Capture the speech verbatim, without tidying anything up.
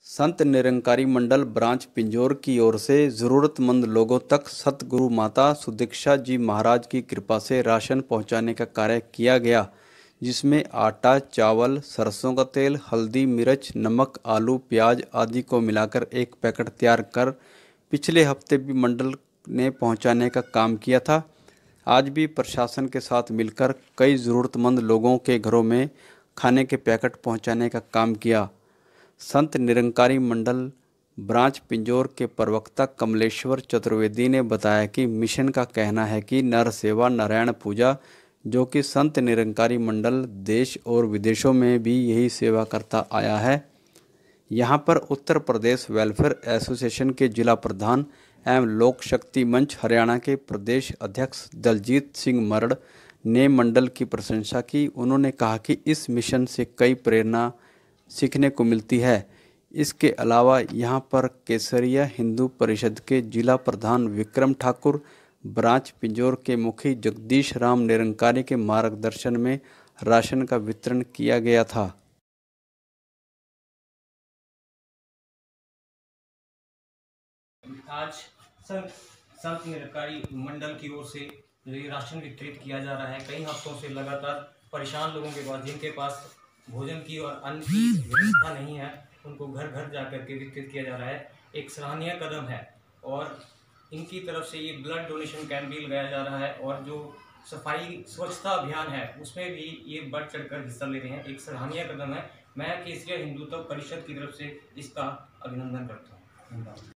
संत निरंकारी मंडल branch Pinjore की ओर से जरूरतमंद लोगों तक सतगुरु माता सुदीक्षा जी महाराज की कृपा से राशन पहुंचाने का कार्य किया गया, जिसमें आटा, चावल, सरसों का तेल, हल्दी, मिर्च, नमक, आलू, प्याज आदि को मिलाकर एक पैकेट तैयार कर पिछले हफ्ते भी मंडल ने पहुंचाने का काम किया था। आज भी प्रशासन के साथ मिलकर कई ज़रूरतमंद लोगों के घरों में खाने के पैकेट पहुंचाने का काम किया। संत निरंकारी मंडल ब्रांच पिंजौर के प्रवक्ता कमलेश्वर चतुर्वेदी ने बताया कि मिशन का कहना है कि नर सेवा नारायण पूजा, जो कि संत निरंकारी मंडल देश और विदेशों में भी यही सेवा करता आया है। यहाँ पर उत्तर प्रदेश वेलफेयर एसोसिएशन के जिला प्रधान एवं लोक शक्ति मंच हरियाणा के प्रदेश अध्यक्ष दलजीत सिंह मरड़ ने मंडल की प्रशंसा की। उन्होंने कहा कि इस मिशन से कई प्रेरणा सीखने को मिलती है। इसके अलावा यहाँ पर केसरिया हिंदू परिषद के जिला प्रधान विक्रम ठाकुर, ब्रांच पिंजौर के मुखी जगदीश राम निरंकारी के मार्गदर्शन में राशन का वितरण किया गया था। आज संत संत निरंकारी मंडल की ओर से ये राशन वितरित किया जा रहा है। कई हफ्तों से लगातार परेशान लोगों के पास, जिनके पास भोजन की और अन्न की व्यवस्था नहीं है, उनको घर घर जाकर के वितरित किया जा रहा है। एक सराहनीय कदम है और इनकी तरफ से ये ब्लड डोनेशन कैंप भी लगाया जा रहा है और जो सफाई स्वच्छता अभियान है उसमें भी ये बढ़ चढ़कर हिस्सा ले रहे हैं। एक सराहनीय कदम है। मैं केसरिया हिंदू परिषद की तरफ से इसका अभिनंदन करता हूँ। धन्यवाद।